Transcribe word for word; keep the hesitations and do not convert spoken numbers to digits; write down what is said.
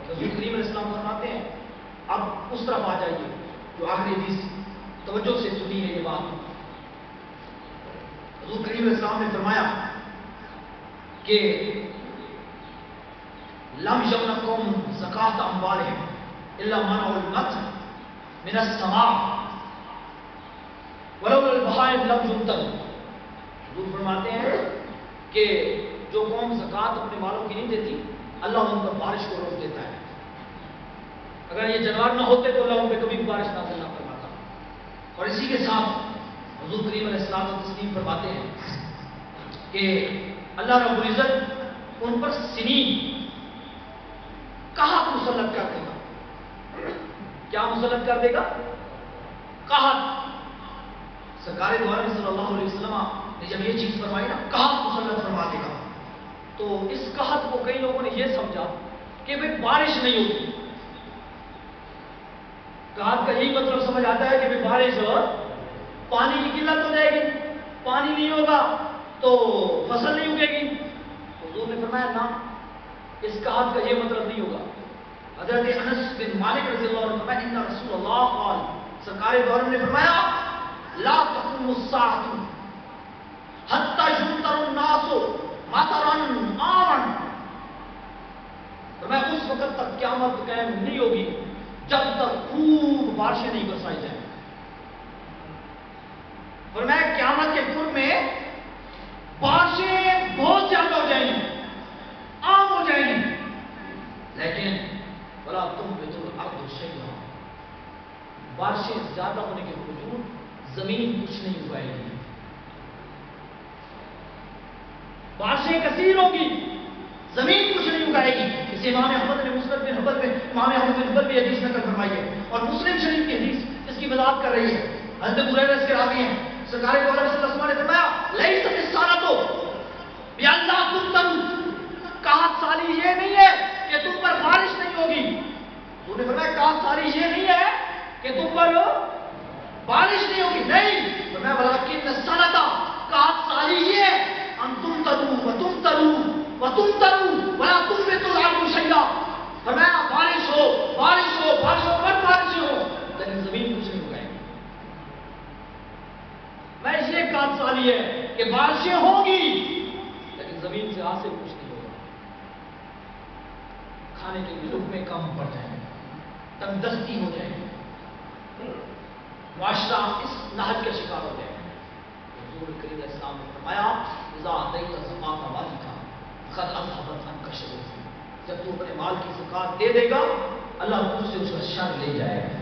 حضور کریم علیہ السلام فرماتے ہیں اب اس طرف آ جائیے جو آخری حدیث توجہ سے سنی ہے یہ بات. حضور کریم علیہ السلام نے فرمایا کہ لم یمنعکم زکاۃ اموالہم الا منع المطر من السماء ولولا البہائم لم یمطر. حضور فرماتے ہیں کہ جو قوم زکوٰۃ اپنے مالوں کی نہیں دیتی اللہ ان پر بارش کو روک دیتا ہے. اگر یہ جانور نہ ہوتے تو اللہ ان پہ کبھی بارش نازل نہ فرماتا. اور اسی کے ساتھ حضور کریم علیہ السلام تسلیم فرماتے ہیں کہ اللہ رب العزت ان پر سنین قحط مسلط کر دے گا. کیا مسلط کر دے گا؟ قحط. سرکار دو عالم صلی اللہ علیہ وسلم نے جب یہ چیز فرمائی نا قحط مسلط فرما دے گا تو اس قحط کو کئی لوگوں نے یہ سمجھا کہ بھئی بارش نہیں ہوگی. قحط کا یہی مطلب سمجھ آتا ہے کہ بھئی بارش ہو پانی کی قلت ہو جائے گی, پانی نہیں ہوگا تو فصل نہیں اگے گی. حضور نے فرمایا نا اس قحط کا یہ مطلب نہیں ہوگا. حضرت انس بن مالک رضی اللہ عنہ فرمایا ان رسول اللہ قال سرکار دو عالم نے فرمایا لا تقوم الساعة حتى يمطر الناس مطرا عاما. فرمایا اس وقت تک قیامت قائم نہیں ہوگی جب تک خوب بارشیں نہیں برسائی جائیں. فرمایا قیامت کے قرب میں بارشیں بہت زیادہ ہو جائیں گی, عام ہو جائیں گی, لیکن ولا تنبت الارض شیئا بارشیں زیادہ ہونے کے باوجود زمین کچھ نہیں اگائے گی. بارشیں کثیر ہوگی زمین کچھ نہیں اگائے گی. اس امام احمد نے مسند بن حنبل میں امام احمد بن حنبل بھی حدیث نقل فرمائی ہے اور مسلم شریف کی حدیث اس کی وضاحت کر رہی ہے. حضرت ہریرہ اس کے راوی ہیں. سرکار دو عالم صلی اللہ علیہ وسلم نے فرمایا لیست السارۃ بألا تمطر قحط سالی یہ نہیں ہے کہ تم پر بارش نہیں ہوگی. انہوں نے فرمایا قحط سالی یہ نہیں ہے کہ تم پر بارش نہیں ہوگی, نہیں. فرمایا ولکن السنۃ قحط سالی یہ ہے ان تمطروا وتمطروا وتمطروا ولا تنبت الارض شیئا. فرمایا بارش ہو بارش ہو بارش ہو پر بارش ہو لیکن زمین کچھ نہیں اگائے گی. میں یہ قحط سالی ہے کہ بارشیں ہوگی لیکن زمین سے حاصل کچھ نہیں ہوگا. کھانے کے لیے لقمے کم پڑ جائیں گے, تنگ دستی ہو جائے گی, معاشرہ اس نہج کا شکار ہو جائے گا. حضور کریم علیہ السلام نے فرمایا اذا اعطیت الزکاۃ مالک قد اذهبت عنک شرور. جب تو اپنے مال کی زکات دے دے گا اللہ تجھ سے اس کا شر لے جائے گا.